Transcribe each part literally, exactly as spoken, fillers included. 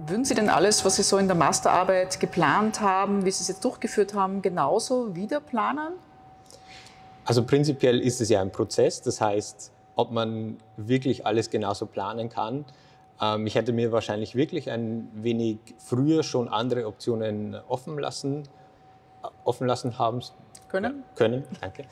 Würden Sie denn alles, was Sie so in der Masterarbeit geplant haben, wie Sie es jetzt durchgeführt haben, genauso wieder planen? Also prinzipiell ist es ja ein Prozess, das heißt, ob man wirklich alles genauso planen kann. Ähm, ich hätte mir wahrscheinlich wirklich ein wenig früher schon andere Optionen offen lassen, offen lassen haben Können? Ja, können, danke.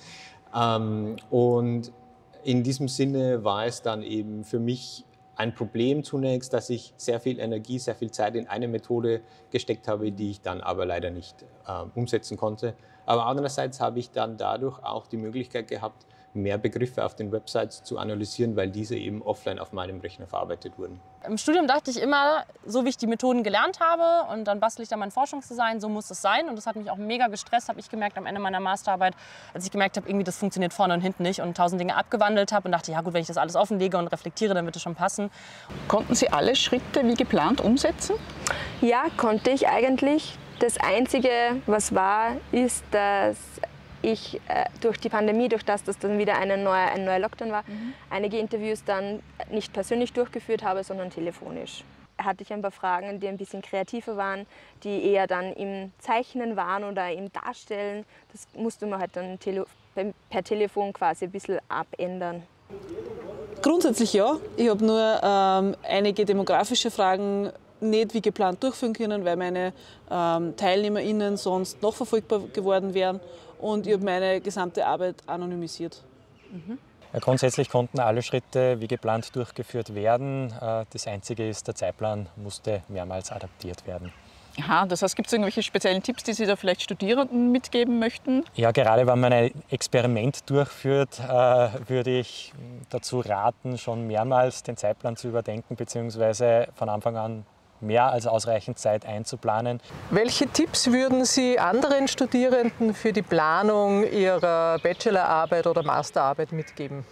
Ähm, und in diesem Sinne war es dann eben für mich ein Problem zunächst, dass ich sehr viel Energie, sehr viel Zeit in eine Methode gesteckt habe, die ich dann aber leider nicht äh, umsetzen konnte. Aber andererseits habe ich dann dadurch auch die Möglichkeit gehabt, mehr Begriffe auf den Websites zu analysieren, weil diese eben offline auf meinem Rechner verarbeitet wurden. Im Studium dachte ich immer, so wie ich die Methoden gelernt habe und dann bastle ich da mein Forschungsdesign, so muss es sein. Und das hat mich auch mega gestresst, habe ich gemerkt am Ende meiner Masterarbeit, als ich gemerkt habe, irgendwie das funktioniert vorne und hinten nicht und tausend Dinge abgewandelt habe und dachte, ja gut, wenn ich das alles offenlege und reflektiere, dann wird es schon passen. Konnten Sie alle Schritte wie geplant umsetzen? Ja, konnte ich eigentlich. Das Einzige, was war, ist, dass ich äh, durch die Pandemie, durch das, dass dann wieder eine neue, ein neuer Lockdown war, mhm. einige Interviews dann nicht persönlich durchgeführt habe, sondern telefonisch. Hatte ich ein paar Fragen, die ein bisschen kreativer waren, die eher dann im Zeichnen waren oder im Darstellen. Das musste man halt dann tele per Telefon quasi ein bisschen abändern. Grundsätzlich ja. Ich habe nur ähm, einige demografische Fragen nicht wie geplant durchführen können, weil meine ähm, TeilnehmerInnen sonst nachverfolgbar geworden wären. Und ich habe meine gesamte Arbeit anonymisiert. Mhm. Ja, grundsätzlich konnten alle Schritte wie geplant durchgeführt werden. Das Einzige ist, der Zeitplan musste mehrmals adaptiert werden. Aha, das heißt, gibt es irgendwelche speziellen Tipps, die Sie da vielleicht Studierenden mitgeben möchten? Ja, gerade wenn man ein Experiment durchführt, äh, würde ich dazu raten, schon mehrmals den Zeitplan zu überdenken, beziehungsweise von Anfang an mehr als ausreichend Zeit einzuplanen. Welche Tipps würden Sie anderen Studierenden für die Planung ihrer Bachelorarbeit oder Masterarbeit mitgeben?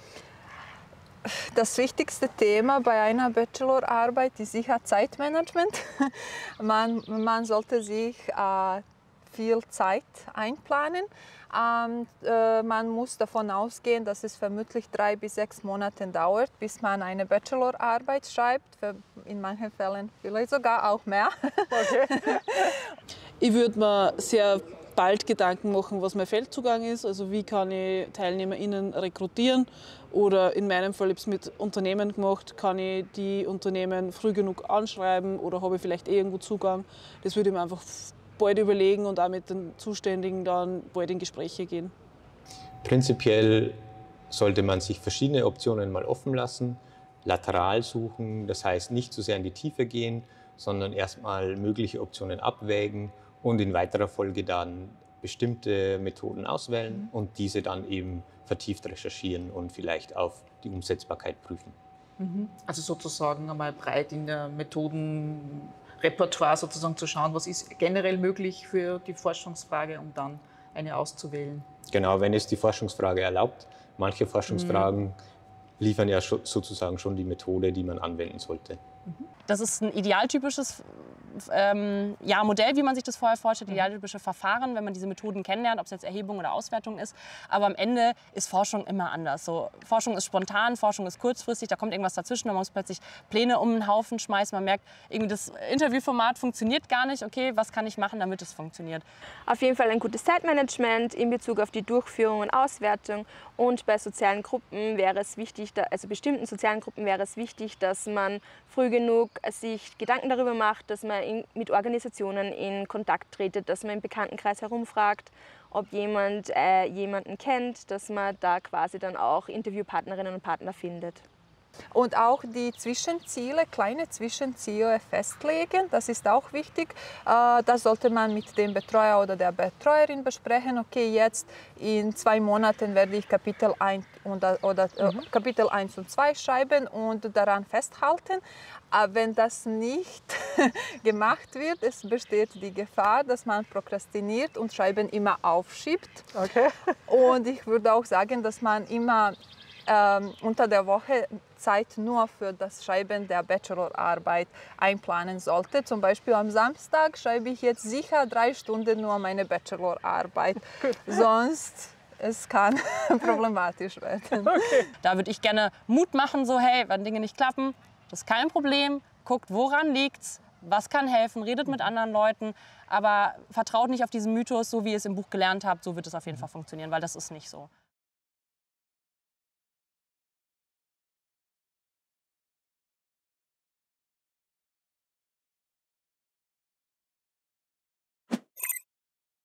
Das wichtigste Thema bei einer Bachelorarbeit ist sicher Zeitmanagement. Man, man sollte sich äh, viel Zeit einplanen. Ähm, äh, man muss davon ausgehen, dass es vermutlich drei bis sechs Monate dauert, bis man eine Bachelorarbeit schreibt. In manchen Fällen vielleicht sogar auch mehr. Okay. Ich würde mir sehr bald Gedanken machen, was mein Feldzugang ist. Also wie kann ich TeilnehmerInnen rekrutieren? Oder in meinem Fall habe ich es mit Unternehmen gemacht, kann ich die Unternehmen früh genug anschreiben oder habe ich vielleicht eh irgendwo Zugang? Das würde ich mir einfach bald überlegen und auch mit den Zuständigen dann bald in Gespräche gehen. Prinzipiell sollte man sich verschiedene Optionen mal offen lassen, lateral suchen, das heißt nicht zu sehr in die Tiefe gehen, sondern erstmal mögliche Optionen abwägen und in weiterer Folge dann bestimmte Methoden auswählen und diese dann eben vertieft recherchieren und vielleicht auf die Umsetzbarkeit prüfen. Also sozusagen einmal breit in der Methodenrepertoire sozusagen zu schauen, was ist generell möglich für die Forschungsfrage, um dann eine auszuwählen. Genau, wenn es die Forschungsfrage erlaubt. Manche Forschungsfragen mhm. liefern ja sozusagen schon die Methode, die man anwenden sollte. Das ist ein idealtypisches ähm, ja, Modell, wie man sich das vorher vorstellt, idealtypische Verfahren, wenn man diese Methoden kennenlernt, ob es jetzt Erhebung oder Auswertung ist. Aber am Ende ist Forschung immer anders. So, Forschung ist spontan, Forschung ist kurzfristig, da kommt irgendwas dazwischen, man muss plötzlich Pläne um den Haufen schmeißen. Man merkt, irgendwie das Interviewformat funktioniert gar nicht. Okay, was kann ich machen, damit es funktioniert? Auf jeden Fall ein gutes Zeitmanagement in Bezug auf die Durchführung und Auswertung. Und bei sozialen Gruppen wäre es wichtig, also bestimmten sozialen Gruppen wäre es wichtig, dass man früh genug sich Gedanken darüber macht, dass man in, mit Organisationen in Kontakt tretet, dass man im Bekanntenkreis herumfragt, ob jemand äh, jemanden kennt, dass man da quasi dann auch Interviewpartnerinnen und Partner findet. Und auch die Zwischenziele, kleine Zwischenziele festlegen, das ist auch wichtig. Das sollte man mit dem Betreuer oder der Betreuerin besprechen. Okay, jetzt in zwei Monaten werde ich Kapitel eins, oder, oder, mhm. Kapitel eins und zwei schreiben und daran festhalten. Aber wenn das nicht gemacht wird, es besteht die Gefahr, dass man prokrastiniert und Schreiben immer aufschiebt. Okay. Und ich würde auch sagen, dass man immer ähm, unter der Woche Zeit nur für das Schreiben der Bachelorarbeit einplanen sollte. Zum Beispiel am Samstag schreibe ich jetzt sicher drei Stunden nur meine Bachelorarbeit. Sonst es kann problematisch werden. Okay. Da würde ich gerne Mut machen, so hey, wenn Dinge nicht klappen, das ist kein Problem. Guckt, woran liegt's? was kann helfen, redet mit anderen Leuten, aber vertraut nicht auf diesen Mythos, so wie ihr es im Buch gelernt habt, so wird es auf jeden Fall funktionieren, weil das ist nicht so.